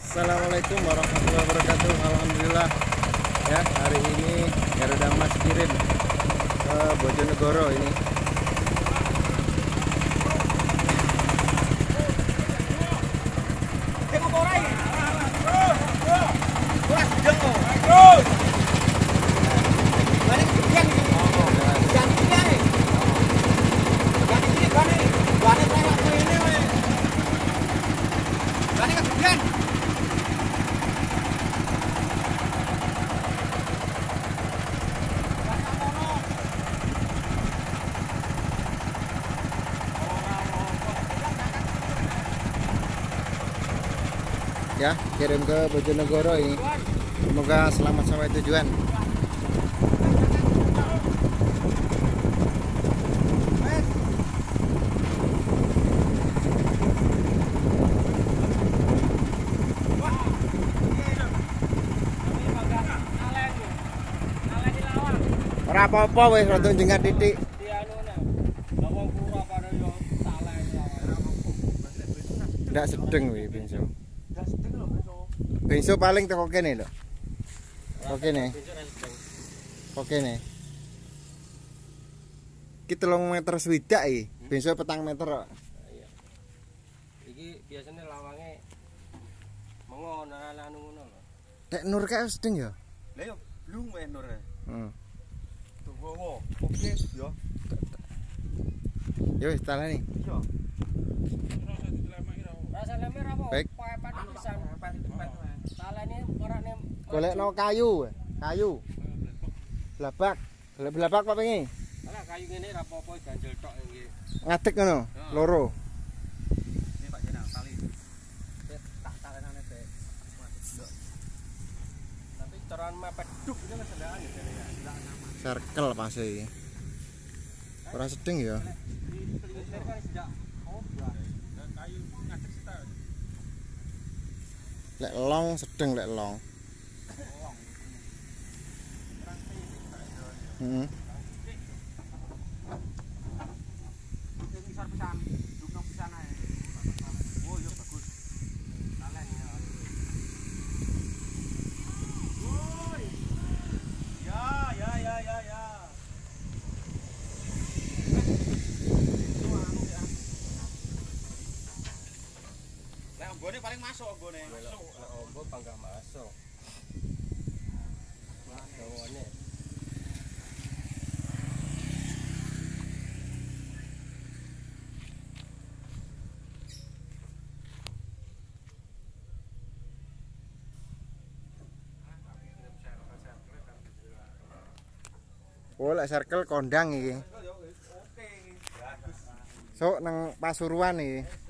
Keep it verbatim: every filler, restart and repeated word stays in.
Assalamualaikum warahmatullahi wabarakatuh. Alhamdulillah ya, hari ini Garuda Mas kirim ke Bojonegoro ini. Ya, kirim ke Bojonegoro ini. Semoga selamat sampai tujuan. Ora apa-apa wis rada jengat titik. Ndak sedeng wih benso. Benso paling teko kene lho. Oke nih. Oke nih. Iki telung meter swidak iki. Benso petang meter kok. Iya. Iki biasanya lawange mengon anu ngono lho. Nek Nur kae sedeng ya? Lah yo blung wae Nur. Heeh. Tunggu. Oke, yo. Yo wis talani. Iya. Rasa lemir apa? Baik. Papat pisan. Talane ora nem Golekno kayu, kayu. Blabak, golek blabak Pak pengi. Alah kayu ngene ra apa-apa ganjel tok iki. Ngadeg ngono, loro. Ini Pak Jenang tali. Tak talenane teh. Tapi coran mepet duk ini wis ndak anu jane ya. Ndak sama. Circle pas iki. Ora sedeng ya. Lek long sedeng lek long. Heeh. Oh, yo bagus. Ya, ya, ya, ya, ya. Lah ombone paling masuk ombone. Masuk. Nek ombo pangga masuk. Dawane. Oh, lek circle kondang iki. Oke, bagus. Sok nang Pasuruan iki.